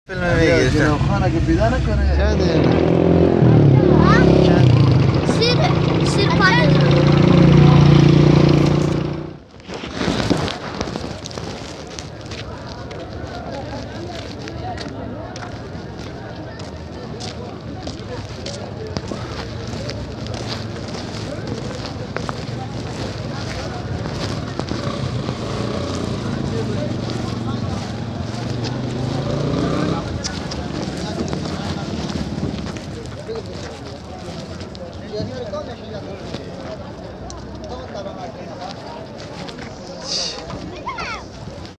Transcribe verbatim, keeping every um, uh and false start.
فیلم میگیرم خان اگه پیدا نکنه چنده؟ سیر سیر پاره